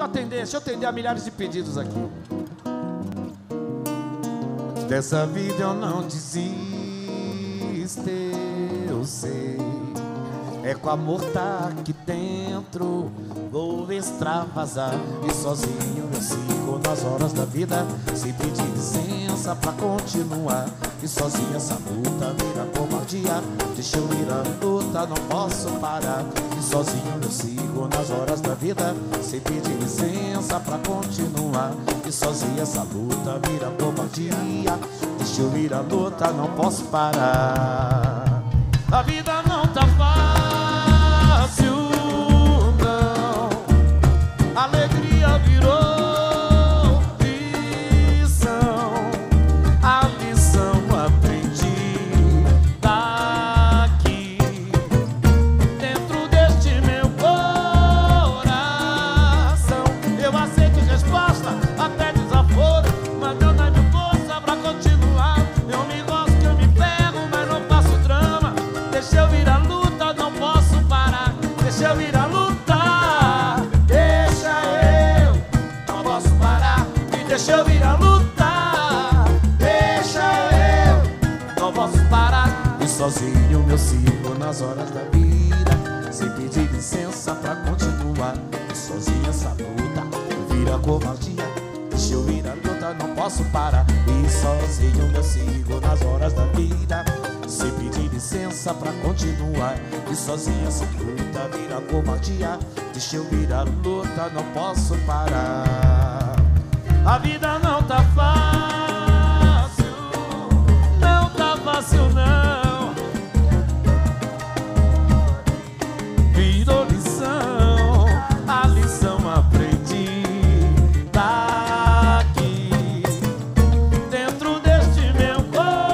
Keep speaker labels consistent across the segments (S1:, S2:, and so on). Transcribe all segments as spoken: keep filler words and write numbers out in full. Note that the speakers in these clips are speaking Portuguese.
S1: eu atender, deixa eu atender a milhares de pedidos aqui. Dessa vida eu não desisto, eu sei. É com amor tá aqui dentro, vou extravasar. E sozinho eu sigo nas horas da vida, sem pedir licença pra continuar. E sozinho essa luta vira covardia, deixa eu ir à luta, não posso parar. E sozinho eu sigo nas horas da vida, sem pedir licença pra continuar. E sozinho essa luta vira covardia, deixa eu ir à luta, não posso parar. A vida não tá fácil, não. Alegria virou lição. A lição aprendi daqui, dentro deste meu coração. Eu aceito resposta, até desaforo, mas Deus dá-me força pra continuar. Eu me gosto, eu me pego, mas não faço drama. Deixa eu ir à luta, não posso parar. Deixa eu ir à luta, deixa eu, não posso parar. E deixa eu ir à luta, deixa eu, não posso parar. E sozinho eu sigo nas horas da vida, sem pedir licença pra continuar. E sozinho essa luta vira covardia, deixa eu ir à luta, não posso parar. E sozinho eu sigo nas horas da vida, sem pedir licença pra continuar. E sozinho essa luta vira covardia, deixa eu ir à luta, não posso parar. A vida não tá fácil, não tá fácil não. Virou lição, a lição aprendi daqui, dentro deste meu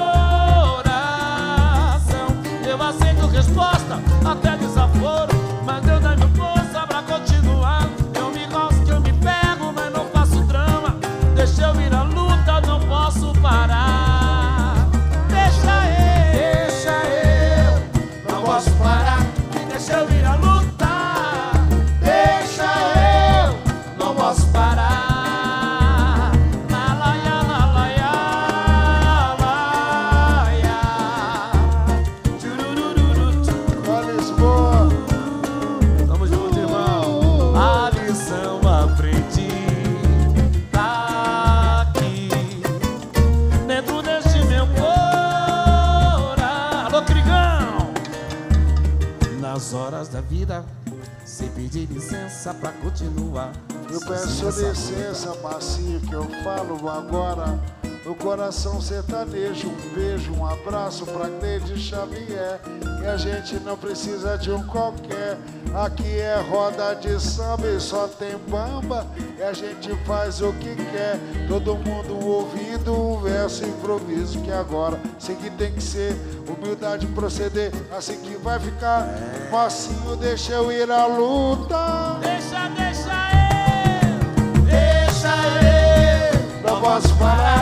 S1: coração. Eu aceito resposta, até desaforo, mas Deus dá-me força pra continuar. Eu me gosto, eu me pego, mas não faço drama. Deixa eu ir à luta, não posso parar. Deixa eu, deixa eu, não posso parar. Deixa eu ir à luta, deixa eu, não posso parar. La la ya, la la ya, la ya. Tchurururu,
S2: Pra Lisboa.
S1: tamo junto, irmão. A lição aprendi daqui, dentro deste meu coração. Alô, Crigão! Nas horas da vida, sem pedir licença pra continuar.
S2: Eu peço licença, Macio, que eu falo agora no coração sertanejo. Um beijo, um abraço pra Cleide Xavier. E a gente não precisa de um qualquer. Aqui é roda de samba e só tem bamba. E a gente faz o que quer. Todo mundo ouvindo o verso improviso. Que agora assim que tem que ser. Humildade proceder, assim que vai ficar. Macio, deixa eu ir à luta.
S1: Deixa, deixa eu,
S2: Deixa eu, não posso parar.